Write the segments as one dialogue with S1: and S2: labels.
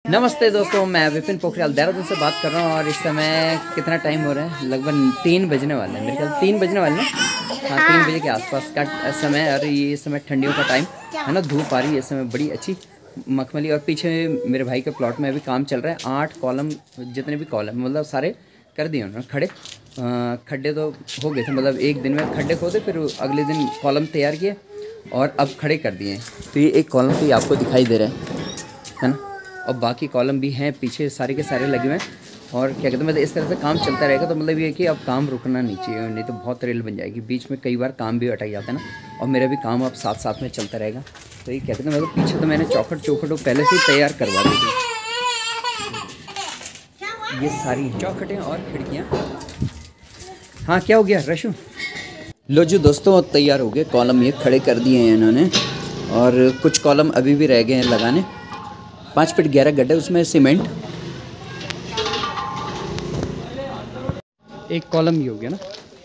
S1: नमस्ते दोस्तों, मैं विपिन पोखरियाल देहरादून से बात कर रहा हूँ और इस समय कितना टाइम हो रहा है? लगभग 3 बजने वाले हैं। मेरे ख्याल 3 बजने वाले हैं। हाँ, 3 बजे के आसपास का समय। और ये समय ठंडियों का टाइम है ना, धूप आ रही है इस समय बड़ी अच्छी मखमली। और पीछे मेरे भाई के प्लॉट में अभी काम चल रहा है। 8 कॉलम, जितने भी कॉलम मतलब सारे कर दिए उन्होंने खड़े। खड्डे तो हो गए थे, मतलब एक दिन में खड्डे खोदे, फिर अगले दिन कॉलम तैयार किए और अब खड़े कर दिए। तो ये एक कॉलम तो ये आपको दिखाई दे रहा है ना, और बाकी कॉलम भी हैं पीछे, सारे के सारे लगे हुए हैं। और क्या कहते हैं, मतलब इस तरह से काम चलता रहेगा तो मतलब ये है कि अब काम रुकना नहीं चाहिए, नहीं तो बहुत रेल बन जाएगी। बीच में कई बार काम भी अटक जाता है ना, और मेरा भी काम अब साथ साथ में चलता रहेगा। तो ये कहते हैं, मतलब पीछे तो मैंने चौखट पहले से ही तैयार करवा दी थी। ये सारी चौखटें और खिड़कियाँ। हाँ, क्या हो गया रशु? लो जी दोस्तों, तैयार हो गए कॉलम, ये खड़े कर दिए हैं इन्होंने। और कुछ कॉलम अभी भी रह गए हैं लगाने। 5 फीट 11 गड्ढे, उसमें सीमेंट। एक कॉलम ही हो गया ना।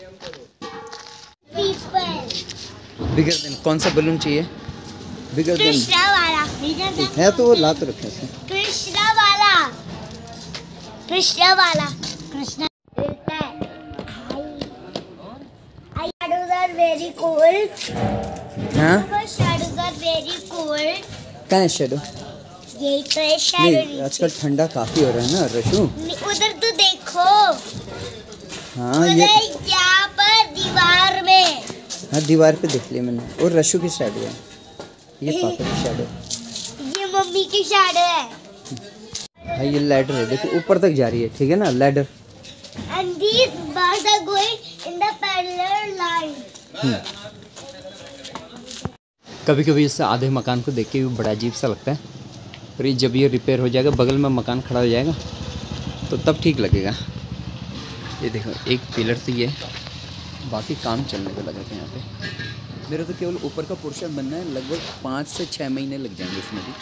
S1: बिगर देन कौन सा बलून चाहिए? बिगर देन
S2: कृष्णा वाला
S1: है तो वो ला तो रखे इसमें।
S2: कृष्णा वाला Krishna shadows are very cold.
S1: हाँ,
S2: Shadows are very cold.
S1: कहाँ है शेडो?
S2: यही तो है shadow.
S1: नहीं, आजकल ठंडा काफ़ी हो रहा है ना रशु।
S2: उधर तो देखो,
S1: हाँ, ये
S2: यहाँ पर दीवार में।
S1: हाँ, दीवार पे देख लिया मैंने। और रशु की शेडो है, ये पापा की शेडो।
S2: ये मम्मी की shadow है।
S1: हाँ, ये लैडर है, देखो ऊपर तक जा रही है, ठीक है ना, ladder.
S2: And these birds are going in the parallel line.
S1: कभी कभी इससे आधे मकान को देख के भी बड़ा अजीब सा लगता है। फिर ये जब ये रिपेयर हो जाएगा, बगल में मकान खड़ा हो जाएगा तो तब ठीक लगेगा। ये देखो, एक पिलर तो ये, बाकी काम चलने को लगा था यहाँ पे। मेरा तो केवल ऊपर का पोर्शन बनना है, लगभग 5 से 6 महीने लग जाएंगे इसमें भी।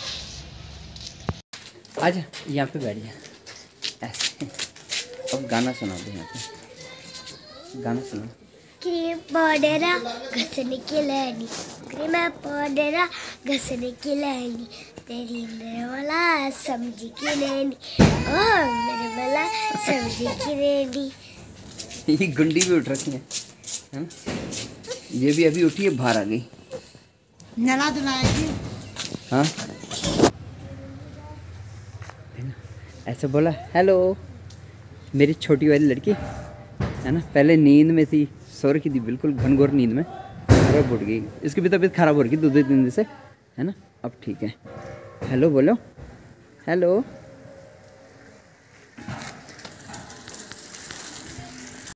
S1: आजा यहाँ पे बैठ जा ऐसे। अब गाना सुना दे, यहाँ पे गाना सुना।
S2: क्रीम पाउडर घसने की लैनी, क्रीम पाउडर घसने की लैनी, तेरी मेरे वाला सब्जी की लैनी, ओ मेरे वाला सब्जी की लैनी।
S1: ये गुंडी भी उठ रखी है ना, ये भी अभी उठी है, बाहर आ गई।
S2: नला धुलाएगी।
S1: हाँ, ऐसे बोला हेलो। मेरी छोटी वाली लड़की है ना, पहले नींद में थी, सो रखी थी बिल्कुल घनघोर नींद में, और उठ गई। इसकी भी तबीयत खराब हो रही थी 2-3 दिन से, है ना। अब ठीक है। हेलो बोलो, हेलो।